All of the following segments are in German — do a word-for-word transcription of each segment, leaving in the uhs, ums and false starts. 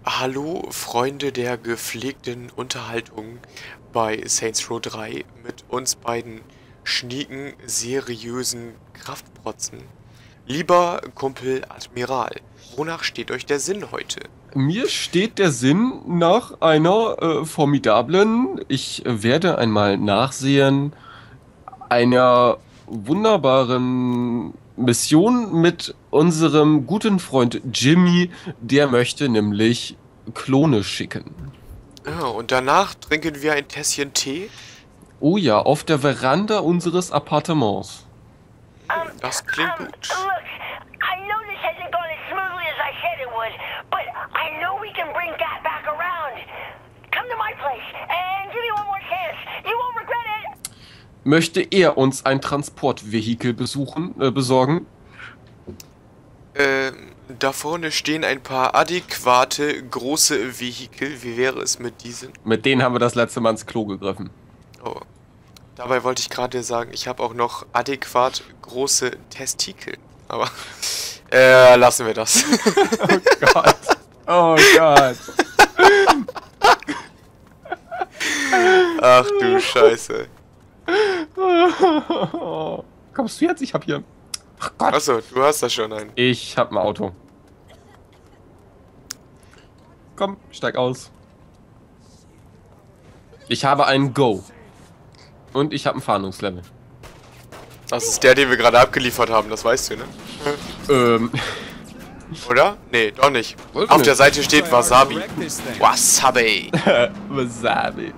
Hallo Freunde der gepflegten Unterhaltung bei Saints Row drei mit uns beiden schnieken, seriösen Kraftprotzen. Lieber Kumpel Admiral, wonach steht euch der Sinn heute? Mir steht der Sinn nach einer äh, formidablen, ich werde einmal nachsehen, einer wunderbaren Mission mit unserem guten Freund Jimmy, der möchte nämlich Klone schicken. Ah, und danach trinken wir ein Tässchen Tee? Oh ja, auf der Veranda unseres Appartements. Das klingt gut. Look, I know this hasn't gone as smoothly as I said it would, but I know we can bring that back around. Come to my place and give me one more chance. You won't regret it. Möchte er uns ein Transportvehikel besuchen, äh, besorgen? Ähm, da vorne stehen ein paar adäquate große Vehikel. Wie wäre es mit diesen? Mit denen haben wir das letzte Mal ins Klo gegriffen. Oh. Dabei wollte ich gerade sagen, ich habe auch noch adäquat große Testikel. Aber, äh, lassen wir das. Oh Gott. Oh Gott. Ach du Scheiße. Kommst du jetzt? Ich hab hier... Ach Gott. Achso, du hast da schon einen. Ich hab ein Auto. Komm, steig aus. Ich habe einen Go. Und ich habe ein Fahndungslevel. Das ist der, den wir gerade abgeliefert haben, das weißt du, ne? Ähm... Oder? Nee, doch nicht. Weiß Auf nicht. der Seite steht Wasabi. Wasabi. Wasabi.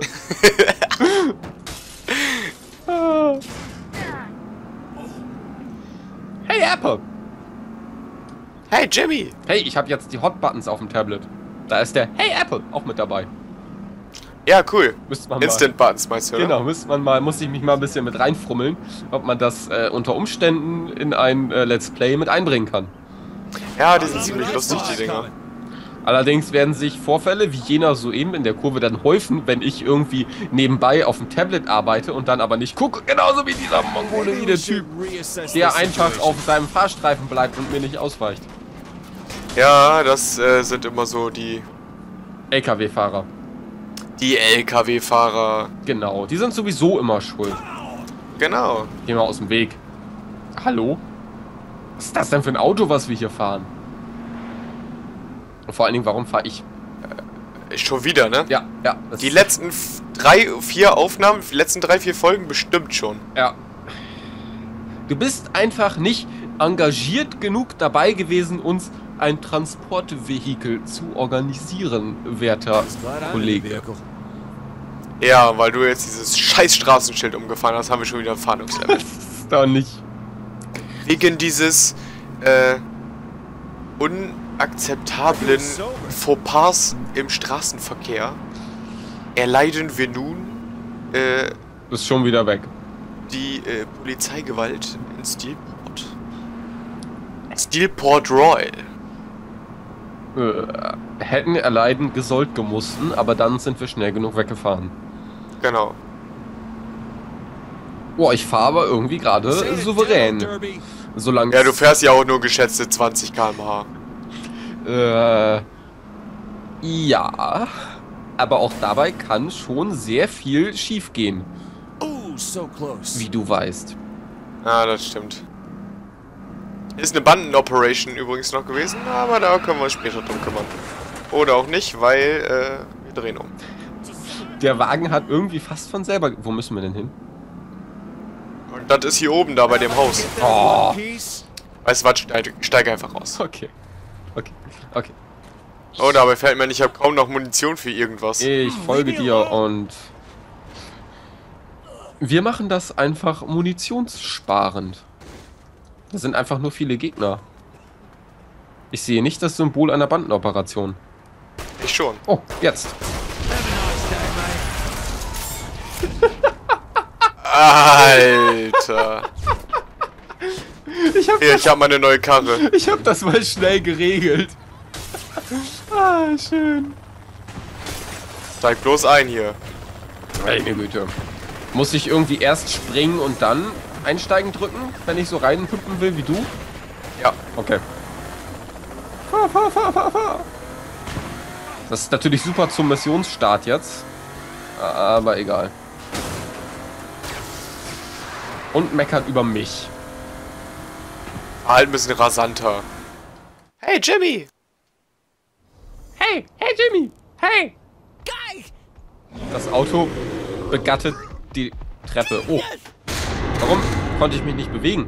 Hey Apple! Hey Jimmy! Hey, ich habe jetzt die Hot Buttons auf dem Tablet. Da ist der Hey Apple auch mit dabei. Ja, cool. Müsste man mal. Instant Buttons meinst du, oder? Genau, müsste man mal, muss ich mich mal ein bisschen mit reinfrummeln, ob man das äh, unter Umständen in ein äh, Let's Play mit einbringen kann. Ja, die sind ziemlich lustig, die Dinger. Allerdings werden sich Vorfälle wie jener soeben in der Kurve dann häufen, wenn ich irgendwie nebenbei auf dem Tablet arbeite und dann aber nicht gucke, genauso wie dieser mongoloide Typ, der einfach auf seinem Fahrstreifen bleibt und mir nicht ausweicht. Ja, das äh, sind immer so die, L K W-Fahrer. die L K W-Fahrer. Genau, die sind sowieso immer schuld. Genau. Geh mal aus dem Weg. Hallo? Was ist das denn für ein Auto, was wir hier fahren? Und vor allen Dingen, warum fahre ich? Schon wieder, ne? Ja, ja. das Die ist- letzten f- drei, vier Aufnahmen, die letzten drei, vier Folgen bestimmt schon. Ja. Du bist einfach nicht engagiert genug dabei gewesen, uns ein Transportvehikel zu organisieren, werter Kollege. Ja, weil du jetzt dieses scheiß Straßenschild umgefahren hast, haben wir schon wieder ein Fahndungslevel. Ist doch nicht. Wegen dieses äh, unakzeptablen Fauxpas im Straßenverkehr erleiden wir nun äh, Ist schon wieder weg. die äh, Polizeigewalt in Steelport. Steelport Royal. Äh, hätten erleiden gesollt gemussten, aber dann sind wir schnell genug weggefahren. Genau. Boah, ich fahre aber irgendwie gerade souverän. Solange Ja, du fährst ja auch nur geschätzte zwanzig Kilometer pro Stunde. Äh, ja, aber auch dabei kann schon sehr viel schief gehen, wie du weißt. Ja, das stimmt. Ist eine Bandenoperation übrigens noch gewesen, aber da können wir uns später drum kümmern. Oder auch nicht, weil äh, wir drehen um. Der Wagen hat irgendwie fast von selber... Wo müssen wir denn hin? Und das ist hier oben da bei dem Haus. Oh, Weißt du was, steig, steig einfach raus. okay. Okay, okay. Oh, dabei fällt mir nicht, ich habe kaum noch Munition für irgendwas. Ich folge dir und... Wir machen das einfach munitionssparend. Da sind einfach nur viele Gegner. Ich sehe nicht das Symbol einer Bandenoperation. Ich schon. Oh, jetzt. Alter. Ich hab, Hier, ich habe meine neue Karre. ich hab das mal schnell geregelt. Ah, schön. Steig bloß ein hier. Meine Güte. Muss ich irgendwie erst springen und dann einsteigen drücken, wenn ich so reinhüpfen will wie du? Ja. Okay. Fahr, fahr, fahr, fahr, fahr. Das ist natürlich super zum Missionsstart jetzt. Aber egal. Und meckert über mich. Halt ein bisschen rasanter. Hey, Jimmy! Hey, hey Jimmy! Hey! Guys! Das Auto begattet die Treppe. Oh. Warum konnte ich mich nicht bewegen?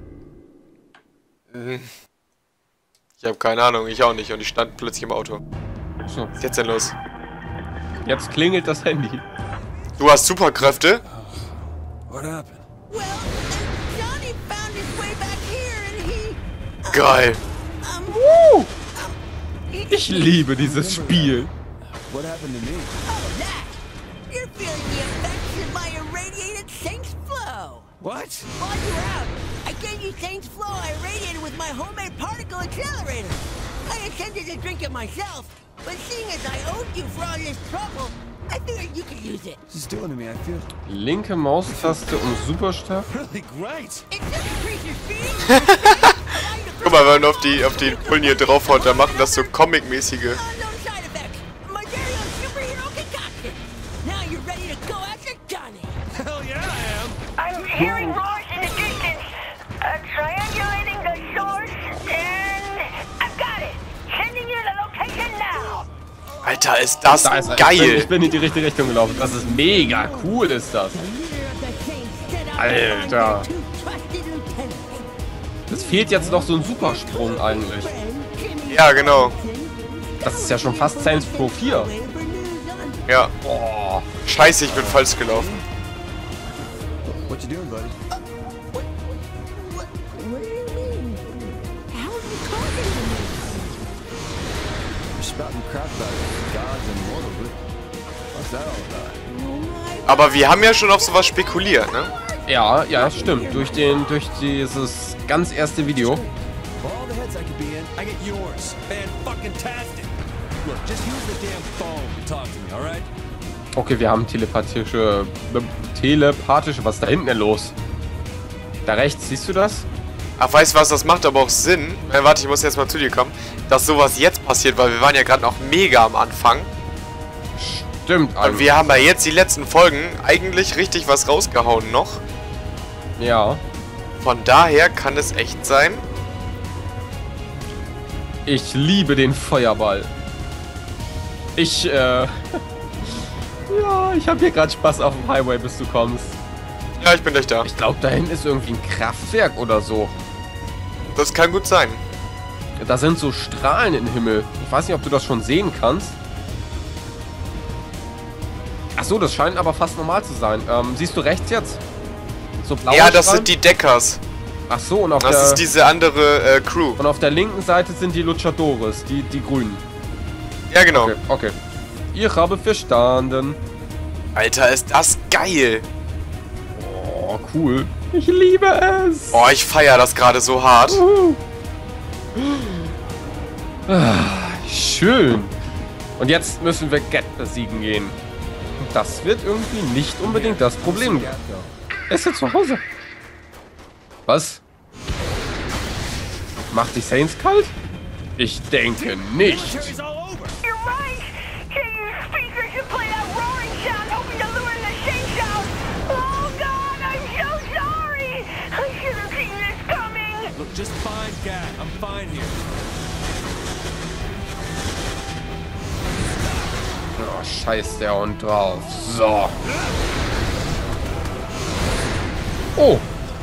Ich habe keine Ahnung, ich auch nicht. Und ich stand plötzlich im Auto. So. Was ist jetzt denn los? Jetzt klingelt das Handy. Du hast Superkräfte? What happened? Well, Johnny found his way back here and he... Geil. Um, Uh, um, he ich liebe dieses Spiel. What happened to me? Oh, that! You're feeling the effects of my irradiated Saints Flow! What? While you were out, I gave you Saints Flow I irradiated with my homemade particle accelerator. I intended to drink it myself, but seeing as I owed you for all this trouble, I figured you could use it. She's doing to me, I feel Linke Maustaste, um Superstar. really great. It just increases your speed. Guck mal, wenn man auf die, auf die Pullen hier draufhaut, dann machen das so Comic-mäßige. Unknown side effects. My very own superhero concoction. Now you're ready to go after Johnny. Hell yeah, I am. I'm hearing roars in the distance. Uh, triangulating the source, and I've got it. Sending you the location now. Alter, ist das Da ist er. Ich bin, geil! ich bin in die richtige Richtung gelaufen. Das ist mega cool, ist das. Alter. Es fehlt jetzt noch so ein Supersprung eigentlich. Ja, genau. Das ist ja schon fast Saints Row vier. Ja. Boah. Scheiße, ich bin falsch gelaufen. What you doing, buddy? What, what, what do you mean? How are you talking to me? You're spouting crap about gods and mortals. What's that all about? Aber wir haben ja schon auf sowas spekuliert, ne? Ja, ja, stimmt. Durch den, durch dieses ganz erste Video. Of all the heads I could be in, I get yours. Fan-fucking-tastic. Look, just use the damn phone to talk to me, alright? Okay, wir haben telepathische, äh, telepathische, was ist da hinten denn los? Da rechts, siehst du das? Ach, weißt du was, das macht aber auch Sinn. Äh, warte, ich muss jetzt mal zu dir kommen. Dass sowas jetzt passiert, weil wir waren ja gerade noch mega am Anfang. Stimmt, Und wir haben ja jetzt die letzten Folgen eigentlich richtig was rausgehauen noch. Ja. Von daher kann es echt sein. Ich liebe den Feuerball. Ich, äh... ja, ich habe hier gerade Spaß auf dem Highway, bis du kommst. Ja, ich bin gleich da. Ich glaube, da hinten ist irgendwie ein Kraftwerk oder so. Das kann gut sein. Da sind so Strahlen im Himmel. Ich weiß nicht, ob du das schon sehen kannst. Ach so, das scheint aber fast normal zu sein. Ähm, siehst du rechts jetzt? So blaue Ja, das Strahlen? sind die Deckers. Ach so, und auf Das der... ist diese andere äh, Crew. Und auf der linken Seite sind die Luchadores, die, die Grünen. Ja, genau. Okay, okay. Ich habe verstanden. Alter, ist das geil. Oh, cool. Ich liebe es. Boah, ich feiere das gerade so hart. Uh. Ah, schön. Und jetzt müssen wir Get besiegen gehen. Das wird irgendwie nicht unbedingt das Problem. Er ist jetzt zu Hause. Was? Macht die Saints kalt? Ich denke nicht. Military's all over. You're right. Can you speakers should play that roaring sound, hoping to lure the Saints out. Oh God, I'm so sorry. I should have seen this coming. Look, just find Gat. I'm fine here. Oh, scheiß der Hund drauf. So. Oh.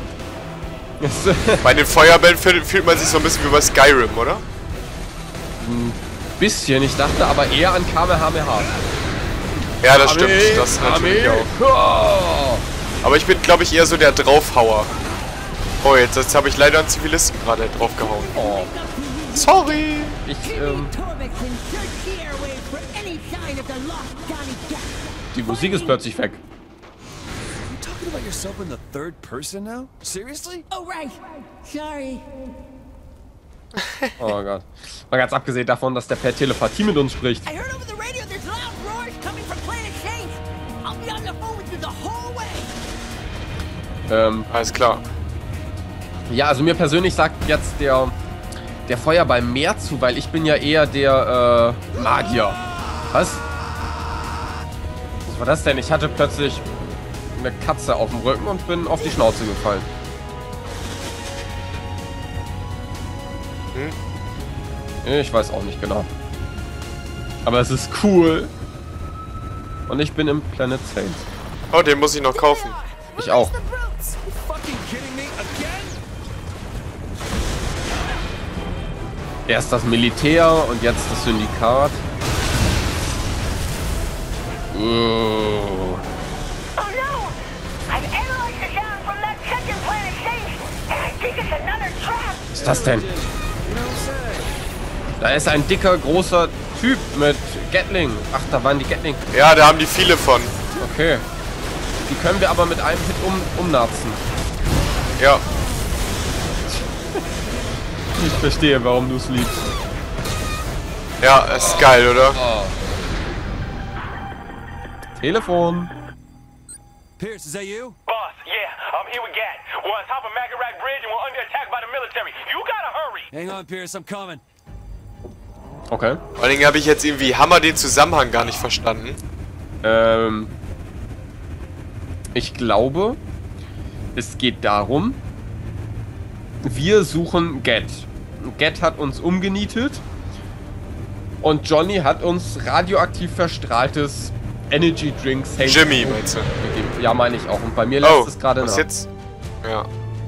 Bei den Feuerbällen fühlt, fühlt man sich so ein bisschen wie bei Skyrim, oder? Ein bisschen. Ich dachte aber eher an Kamehameha. Ja, das stimmt. Das natürlich auch. auch. Aber ich bin, glaube ich, eher so der Draufhauer. Oh, jetzt, jetzt habe ich leider einen Zivilisten gerade draufgehauen. Oh. Sorry. Ich, ähm... Die Musik ist plötzlich weg. You talking about yourself in the third person now? Seriously? Oh right. Sorry. Oh Gott. Mal ganz abgesehen davon, dass der per Telepathie mit uns spricht. I heard over the radio there's loud roars coming from Planet Saints. I'll be on the phone with you the whole way. Ähm, Alles klar. ja, also mir persönlich sagt jetzt der, der Feuerball mehr zu, weil ich bin ja eher der, äh, Magier. Was? Was war das denn? Ich hatte plötzlich eine Katze auf dem Rücken und bin auf die Schnauze gefallen. Hm? Ich weiß auch nicht genau. Aber es ist cool. Und ich bin im Planet Saints. Oh, den muss ich noch kaufen. Ich auch. Fucking kidding me again? Erst das Militär und jetzt das Syndikat. Oh. Oh no! I've analyzed the sound from that second planet station, and I think it's another trap. Was ist das denn? Da ist ein dicker, großer Typ mit Gatling. Ach, da waren die Gatling. Ja, da haben die viele von. Okay. Die können wir aber mit einem Hit um, umnarzen. Ja. Ich verstehe, warum du es liebst. Ja, ist geil, oder? Oh. Telefon. Pierce, is that you? Boss, yeah, I'm here with Gat. We're on top of Magarak Bridge and we're under attack by the military. You gotta hurry! Hang on, Pierce, I'm coming. Okay. Vor allen Dingen habe ich jetzt irgendwie Hammer den Zusammenhang gar nicht verstanden. Ähm. Ich glaube, es geht darum, wir suchen Gat. Gat hat uns umgenietet und Johnny hat uns radioaktiv verstrahltes Energy Drink Safe Jimmy, meinst du? gegeben. Ja, meine ich auch. Und bei mir lässt Oh, es gerade was nach. jetzt? Ja.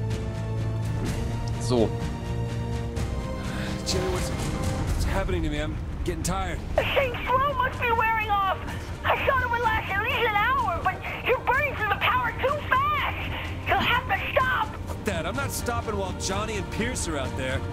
So. Jimmy, what's, what's happening to me? I'm getting tired. The Saints Row must be wearing off. I thought it would last at least an hour, but you're burning through the power too fast. You'll have to stop. Fuck that. I'm not stopping while Johnny and Pierce are out there.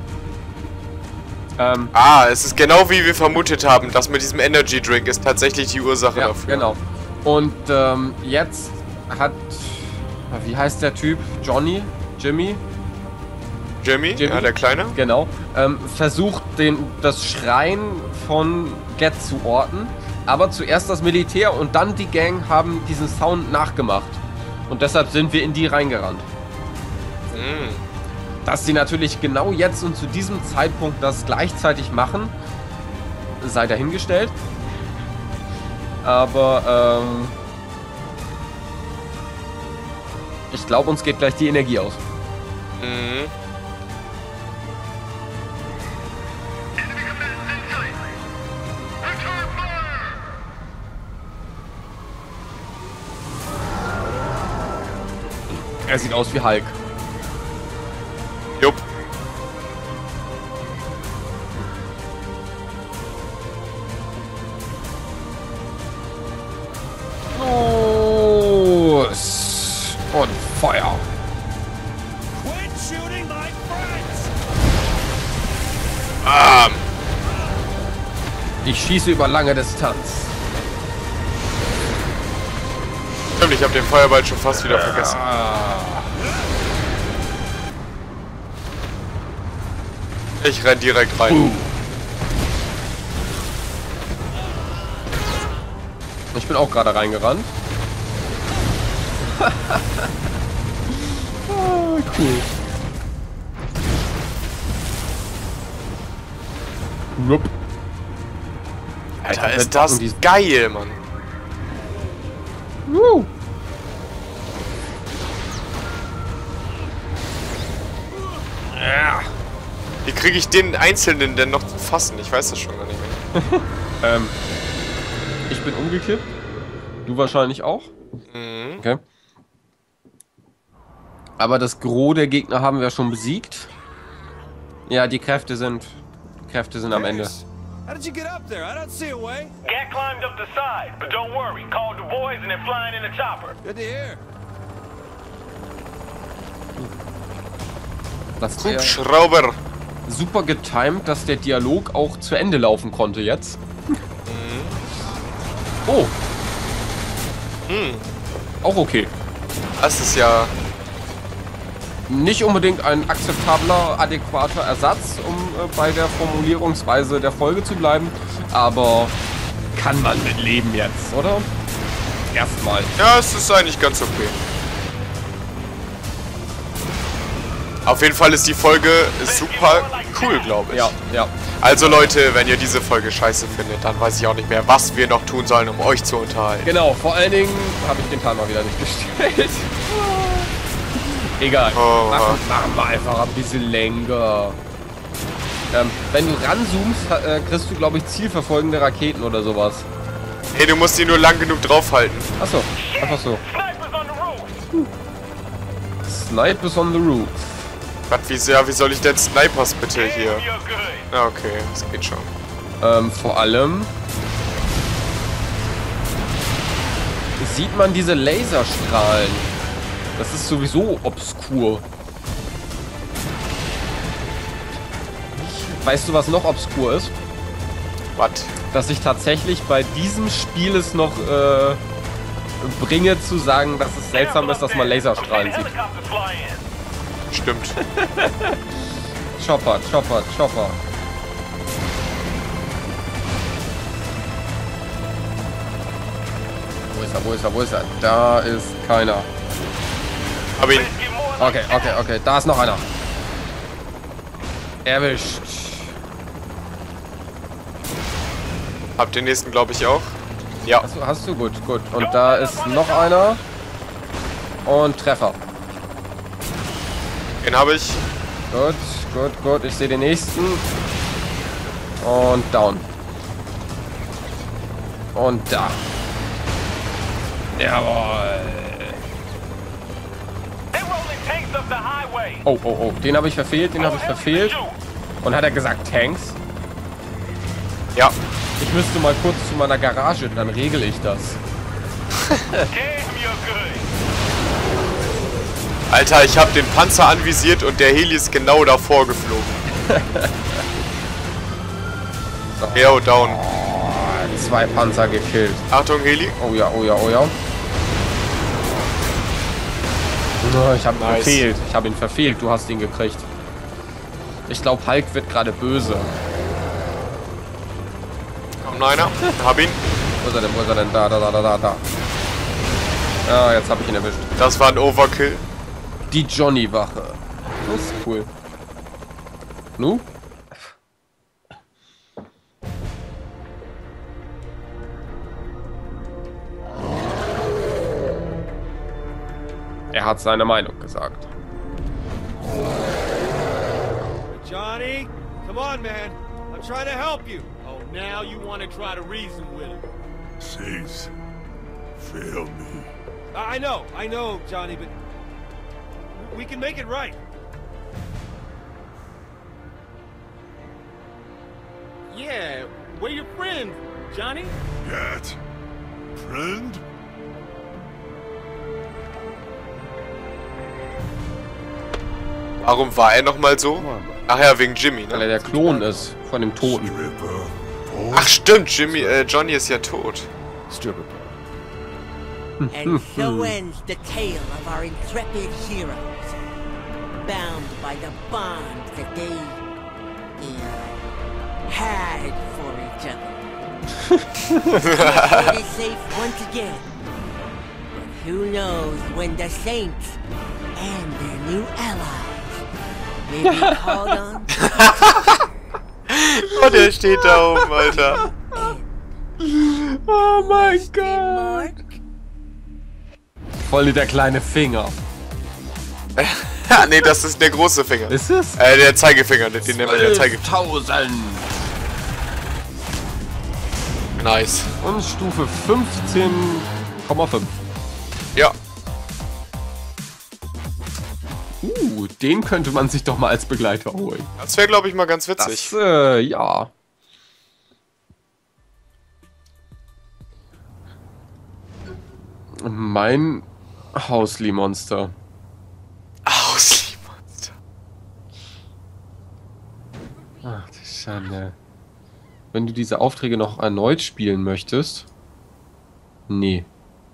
Ähm, Ah, es ist genau wie wir vermutet haben. Das mit diesem Energy Drink ist tatsächlich die Ursache ja, dafür. genau. Und ähm, jetzt hat, wie heißt der Typ? Johnny? Jimmy? Jimmy? Jimmy? Ja, der Kleine? Genau. Ähm, versucht, den, das Schrein von Gat zu orten. Aber zuerst das Militär und dann die Gang haben diesen Sound nachgemacht. Und deshalb sind wir in die reingerannt. Hm. Dass sie natürlich genau jetzt und zu diesem Zeitpunkt das gleichzeitig machen, sei dahingestellt. Aber ähm, ich glaube, uns geht gleich die Energie aus. Mhm. Er sieht aus wie Hulk. Jupp. Los! Und Feuer! Quit shooting my friends! Ähm. Ich schieße über lange Distanz. Stimmt, ich habe den Feuerball schon fast wieder vergessen. Ich renn direkt rein. Uh. Ich bin auch gerade reingerannt. Oh, cool. Rup. Alter, ist das geil, Mann. Uh. Ja. Wie kriege ich den Einzelnen denn noch zu fassen? Ich weiß das schon gar nicht mehr. ähm, ich bin umgekippt. Du wahrscheinlich auch. Mhm. Okay. Aber das Gros der Gegner haben wir schon besiegt. Ja, die Kräfte sind... Die Kräfte sind am Ende. Pierce, how did you get up there? I don't see a way. Gat climbed up the side, but don't worry. Called the boys and they're flying in the chopper. Good to hear. Das wäre Hubschrauber. super getimed, dass der Dialog auch zu Ende laufen konnte jetzt. Oh. Hm. Auch okay. Das ist ja... Nicht unbedingt ein akzeptabler, adäquater Ersatz, um äh, bei der Formulierungsweise der Folge zu bleiben. Aber kann man mit leben jetzt, oder? Erstmal. Ja, es ist eigentlich ganz okay. Auf jeden Fall ist die Folge super cool, glaube ich. Ja, ja. Also Leute, wenn ihr diese Folge scheiße findet, dann weiß ich auch nicht mehr, was wir noch tun sollen, um euch zu unterhalten. Genau, vor allen Dingen habe ich den Timer wieder nicht gestellt. Egal, Oh. machen, machen wir einfach ein bisschen länger. Ähm, wenn du ranzoomst, äh, kriegst du, glaube ich, zielverfolgende Raketen oder sowas. Hey, du musst die nur lang genug draufhalten. Achso, einfach so. Snipers on the roof. Snipers on the roof. Was, wie sehr, wie soll ich denn Snipers bitte hier? You're good. Ja, okay, das geht schon. Ähm, vor allem sieht man diese Laserstrahlen. Das ist sowieso obskur. Weißt du, was noch obskur ist? Was? Dass ich tatsächlich bei diesem Spiel es noch äh, bringe zu sagen, dass es seltsam ist, dass man Laserstrahlen sieht. Helicopters fly in. Stimmt. Chopper, Chopper, Chopper. Wo ist er, wo ist er, wo ist er? Da ist keiner. Hab ihn. Get more like Okay, okay, okay. Da ist noch einer. Erwischt. Hab den nächsten, glaube ich, auch. Ja. Hast du, hast du? Gut, gut. Und da ist noch einer. Und Treffer. Den habe ich. Gut, gut, gut. Ich sehe den nächsten. Und down. Und da. Jawohl. They're rolling tanks up the highway. Oh, oh, oh. Den habe ich verfehlt, den habe ich verfehlt. Und hat er gesagt Tanks? Ja. Ich müsste mal kurz zu meiner Garage, dann regel ich das. Damn, you're good. Alter, ich habe den Panzer anvisiert und der Heli ist genau davor geflogen. So. Hero down. Oh, zwei Panzer gekillt. Achtung, Heli. Oh ja, oh ja, oh ja. Oh, ich habe ihn Nice. verfehlt. Ich habe ihn verfehlt. Du hast ihn gekriegt. Ich glaube, Hulk wird gerade böse. Kommt noch einer. Hab ihn. Wo ist er denn? Wo ist er denn? Da, da, da, da, da, da. Ja, jetzt habe ich ihn erwischt. Das war ein Overkill. Die Johnny-Wache. Das ist cool. Nu? Er hat seine Meinung gesagt. Johnny, come on, man. I'm trying to help you. Oh, now you want to try to reason with him. Cease. Fail me. I I know, I know, Johnny, but we can make it right. Yeah, we're your friend, Johnny. Cat. Friend? Warum war er nochmal so? Ach ja, wegen Jimmy, Weil er ne? der Klon ist von dem Toten. Stripper. Ach stimmt, Jimmy, äh, Johnny ist ja tot. Stripper. And so ends the tale of our intrepid heroes, bound by the bond that they uh, had for each other. It is safe once again, but who knows when the Saints and their new allies may be called on. Oh, der steht da oben, Alter. Oh mein Mark. Voll der kleine Finger. Ja, nee, das ist der große Finger. Ist es? Äh, der Zeigefinger, den nennen wir der Zeigefinger. zwölftausend. Nice. Und Stufe fünfzehn Komma fünf. Ja. Uh, den könnte man sich doch mal als Begleiter holen. Das wäre, glaube ich, mal ganz witzig. Das, äh, ja. Mein Hausli-Monster. Ausliebmonster. Ach, die Schande. Wenn du diese Aufträge noch erneut spielen möchtest. Nee.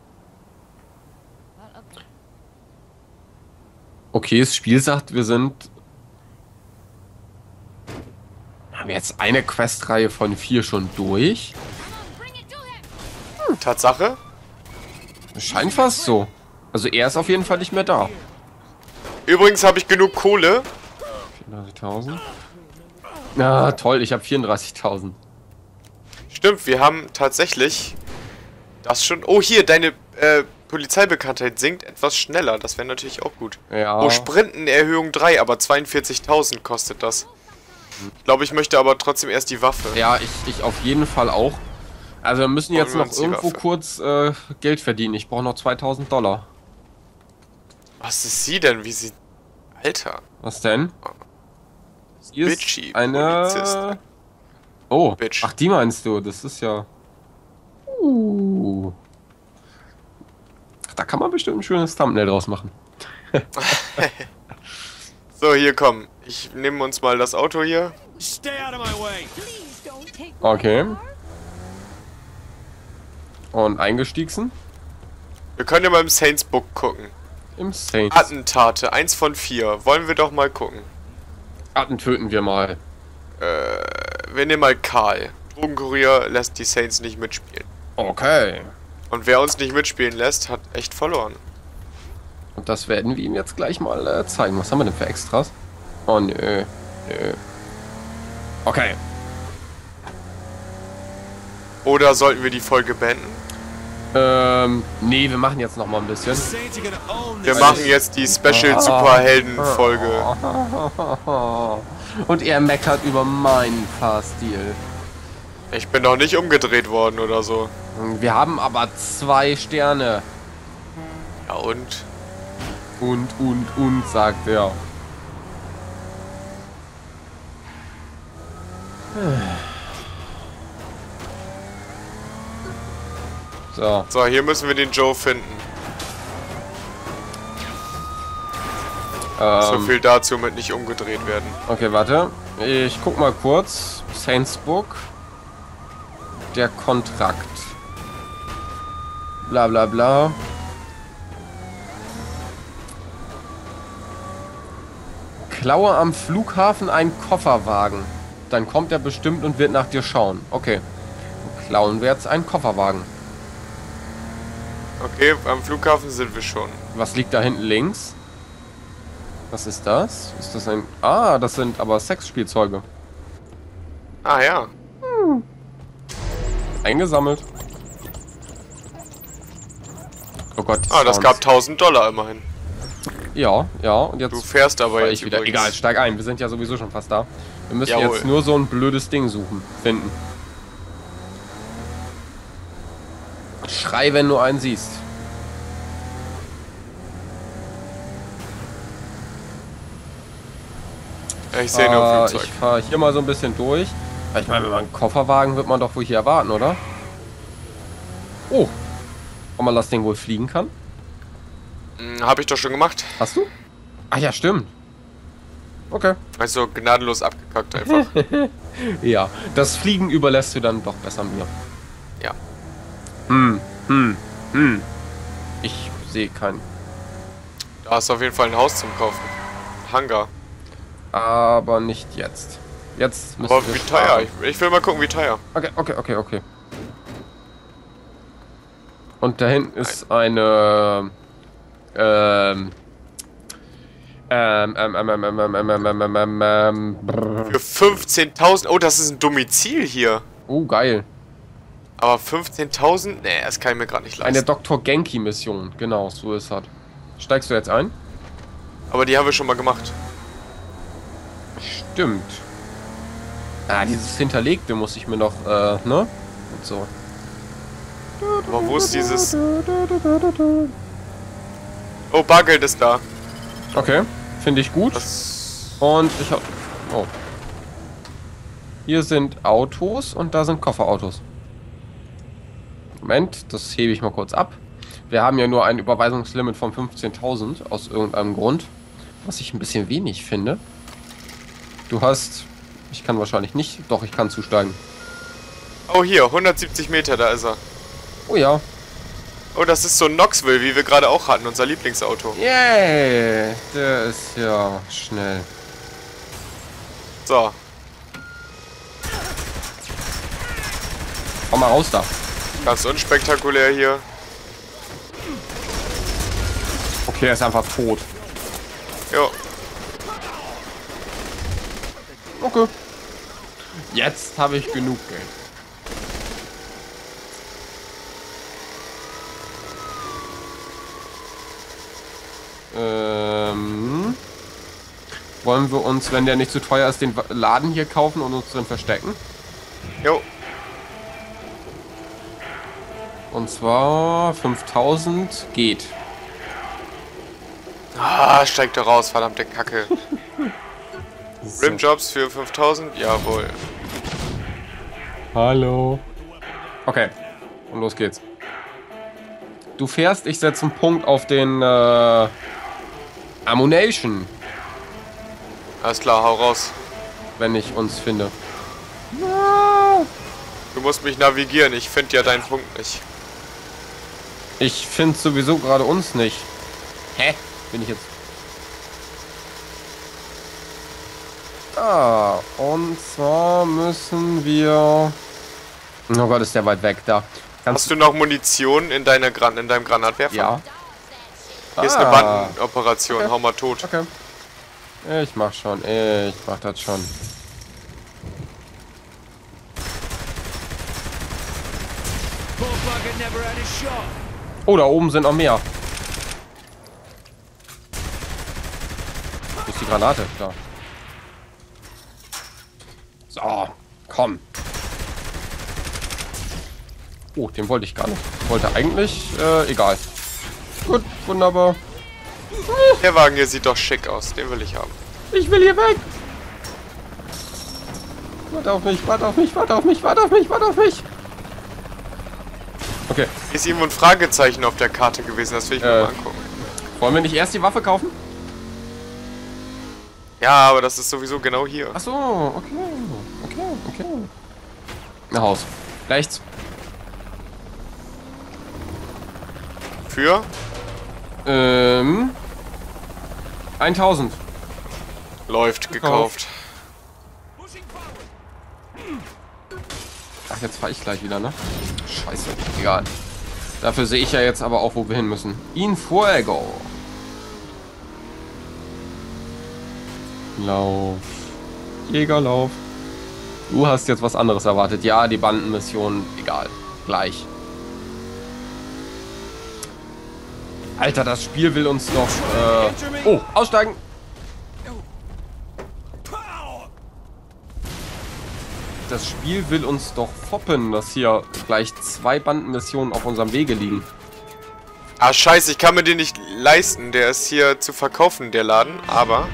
Okay, das Spiel sagt, wir sind... Haben wir jetzt eine Questreihe von vier schon durch? Tatsache? Scheint fast so. Also er ist auf jeden Fall nicht mehr da. Übrigens habe ich genug Kohle. vierunddreißigtausend. Na, toll, ich habe vierunddreißigtausend. Stimmt, wir haben tatsächlich das schon... Oh, hier, deine äh, Polizeibekanntheit sinkt etwas schneller. Das wäre natürlich auch gut. Ja. Oh, Sprinten Erhöhung drei, aber zweiundvierzigtausend kostet das. Ich glaube, ich möchte aber trotzdem erst die Waffe. Ja, ich, ich auf jeden Fall auch. Also wir müssen jetzt wir noch uns die irgendwo Waffe? kurz äh, Geld verdienen. Ich brauche noch zweitausend Dollar. Was ist sie denn? Wie sie... Alter. Was denn? Sie ist Bitchy eine... Polizistin. Oh, Bitch. ach die meinst du? Das ist ja... Uh. Da kann man bestimmt ein schönes Thumbnail draus machen. So, hier komm. Ich nehme uns mal das Auto hier. Stay out of my way. Please don't take Okay. Und eingestiegsen? Wir können ja mal im Saints Book gucken. Im Saints. Attentate, eins von vier. Wollen wir doch mal gucken. Atten töten wir mal. Äh, wir nehmen mal Karl. Drogenkurier lässt die Saints nicht mitspielen. Okay. Und wer uns nicht mitspielen lässt, hat echt verloren. Und das werden wir ihm jetzt gleich mal äh, zeigen. Was haben wir denn für Extras? Oh, nö. Nö. Okay. Oder sollten wir die Folge beenden? Ähm, nee, wir machen jetzt noch mal ein bisschen. Saints are gonna own Wir this. machen jetzt die Special Superhelden Folge. Und er meckert über meinen Fahrstil. Ich bin doch nicht umgedreht worden oder so. Wir haben aber zwei Sterne. Ja und? Und, und, und, sagt er. So. So, hier müssen wir den Joe finden. Ähm, So viel dazu mit nicht umgedreht werden. Okay, warte. Ich guck mal kurz. Saints Book. Der Kontrakt. Bla bla bla. Klaue am Flughafen einen Kofferwagen. Dann kommt er bestimmt und wird nach dir schauen. Okay. Klauen wir jetzt einen Kofferwagen. Okay, am Flughafen sind wir schon. Was liegt da hinten links? Was ist das? Ist das ein... Ah, das sind aber Sexspielzeuge. Ah ja. Eingesammelt. Oh Gott. die Ah, das Sounds. gab tausend Dollar immerhin. Ja, ja. Und jetzt... Du fährst aber fahr jetzt ich wieder. übrigens. Egal, steig ein. Wir sind ja sowieso schon fast da. Wir müssen Jawohl. jetzt nur so ein blödes Ding suchen. Finden. Schrei, wenn du einen siehst. Ja, ich sehe nur Äh, ein Flugzeug. ich fahre hier mal so ein bisschen durch. Ich meine, wenn man einen Kofferwagen wird man doch wohl hier erwarten, oder? Oh. Ob man das Ding wohl fliegen kann? Hm, hab ich doch schon gemacht. Hast du? Ach ja, stimmt. Okay. Also gnadenlos abgekackt einfach. Ja, das Fliegen überlässt du dann doch besser mir. Ja. Hm, hm, hm. Ich sehe keinen. Da ist auf jeden Fall ein Haus zum Kaufen. Hangar. Aber nicht jetzt. Jetzt müssen Aber wir wie sparen. teuer? Ich, ich will mal gucken, wie teuer. Okay, okay, okay, okay. Und da hinten ist eine... Ähm... Ähm, ähm, ähm, ähm, ähm, ähm, ähm, ähm, ähm, ähm, ähm, brrr. Für fünfzehntausend. Oh, das ist ein Domizil hier. Oh, geil. Aber fünfzehntausend? Nee, das kann ich mir gerade nicht Eine leisten. Doktor Genki-Mission. Genau, so ist das. Steigst du jetzt ein? Aber die haben wir schon mal gemacht. Stimmt. Ah, dieses Hinterlegte muss ich mir noch, äh, ne? Und so. Aber wo ist dieses... Oh, Bargeld ist da. Okay, finde ich gut. Das... Und ich hab... Oh. Hier sind Autos und da sind Kofferautos. Moment, das hebe ich mal kurz ab. Wir haben ja nur ein Überweisungslimit von fünfzehntausend aus irgendeinem Grund. Was ich ein bisschen wenig finde. Du hast... Ich kann wahrscheinlich nicht... Doch, ich kann zusteigen. Oh, hier, hundertsiebzig Meter, da ist er. Oh ja. Oh, das ist so ein Knoxville, wie wir gerade auch hatten, unser Lieblingsauto. Yay! Der ist ja schnell. So, Komm mal raus da. ganz unspektakulär hier. Okay, er ist einfach tot. Jo. Okay. Jetzt habe ich genug Geld. Ähm, wollen wir uns, wenn der nicht zu teuer ist, den Laden hier kaufen und uns drin verstecken? Jo. Und zwar fünftausend geht. Ah, steigt da raus, verdammte Kacke. Rimjobs für fünftausend? Jawohl. Hallo. Okay, und los geht's. Du fährst, ich setze einen Punkt auf den äh, Ammunition, Alles klar, hau raus. wenn ich uns finde. Du musst mich navigieren, ich finde ja deinen Punkt nicht. Ich finde sowieso gerade uns nicht. Hä? Bin ich jetzt... Ah, und zwar müssen wir... Oh Gott, ist der weit weg, da. Kannst Hast du noch Munition in, deiner Gran in deinem Granatwerfer? Ja. Hier ist eine Ah. Bandenoperation, Okay. hau mal tot. Okay. Ich mach schon, ich mach das schon. Bullfucker never had a shot. Oh, da oben sind noch mehr. Wo ist die Granate? Da. So, komm. Oh, den wollte ich gar nicht. Ich wollte eigentlich, äh, egal. Gut, wunderbar. Der Wagen hier sieht doch schick aus, den will ich haben. Ich will hier weg. Warte auf mich, warte auf mich, warte auf mich, warte auf mich, warte auf mich. Okay, Hier ist irgendwo ein Fragezeichen auf der Karte gewesen, das will ich mir Äh. mal angucken. wollen wir nicht erst die Waffe kaufen? Ja, aber das ist sowieso genau hier. Ach so, okay, okay, okay. Nach Haus. Rechts. Für? Ähm. eintausend. Läuft, gekauft. Ach, jetzt fahre ich gleich wieder, ne? Scheiße, egal. Dafür sehe ich ja jetzt aber auch, wo wir hin müssen. In Fuego. Lauf. Jägerlauf. Du hast jetzt was anderes erwartet. Ja, die Bandenmission, egal. Gleich. Alter, das Spiel will uns noch... Äh oh, aussteigen. Das Spiel will uns doch foppen, dass hier gleich zwei Bandenmissionen auf unserem Wege liegen. Ah, scheiße, ich kann mir den nicht leisten. Der ist hier zu verkaufen, der Laden, aber...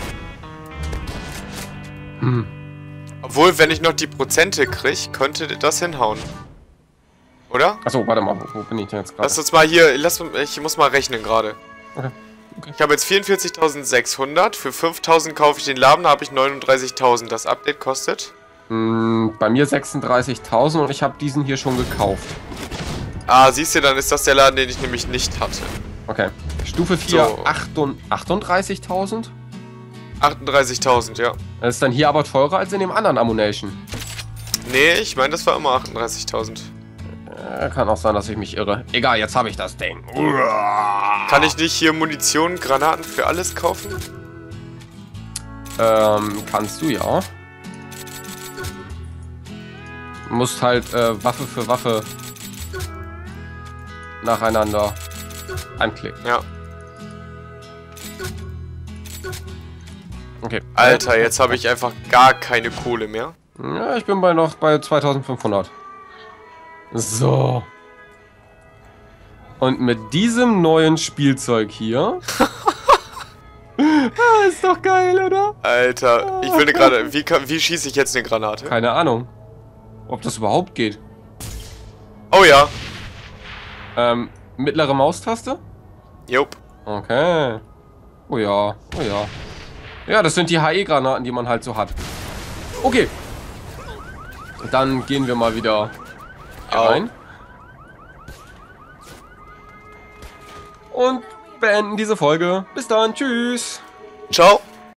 Hm. Obwohl, wenn ich noch die Prozente kriege, könnte das hinhauen. Oder? Achso, warte mal, wo bin ich denn jetzt gerade? Lass uns mal hier... Lass, ich muss mal rechnen gerade. Okay. Okay. Ich habe jetzt vierundvierzigtausendsechshundert. Für fünftausend kaufe ich den Laden, da habe ich neununddreißigtausend. Das Update kostet... Hm, bei mir sechsunddreißigtausend und ich habe diesen hier schon gekauft. Ah, siehst du, dann ist das der Laden, den ich nämlich nicht hatte. Okay. Stufe vier, So. achtunddreißigtausend? achtunddreißigtausend, ja. Das ist dann hier aber teurer als in dem anderen Ammunition. Nee, ich meine, das war immer achtunddreißigtausend. Äh, kann auch sein, dass ich mich irre. Egal, jetzt habe ich das Ding. Kann ich nicht hier Munition, Granaten für alles kaufen? Ähm, kannst du ja. Du musst halt äh, Waffe für Waffe nacheinander anklicken. Ja. Okay. Alter, jetzt habe ich einfach gar keine Kohle mehr. Ja, ich bin bei noch bei zweitausendfünfhundert. So. Und mit diesem neuen Spielzeug hier... ah, ist doch geil, oder? Alter, ich will eine Granate. Wie, kann- wie schieße ich jetzt eine Granate? Keine Ahnung. Ob das überhaupt geht. Oh ja. Ähm, mittlere Maustaste? Jupp. Okay. Oh ja, oh ja. Ja, das sind die H E-Granaten, die man halt so hat. Okay. Dann gehen wir mal wieder hier Au. rein. Und beenden diese Folge. Bis dann, tschüss. Ciao.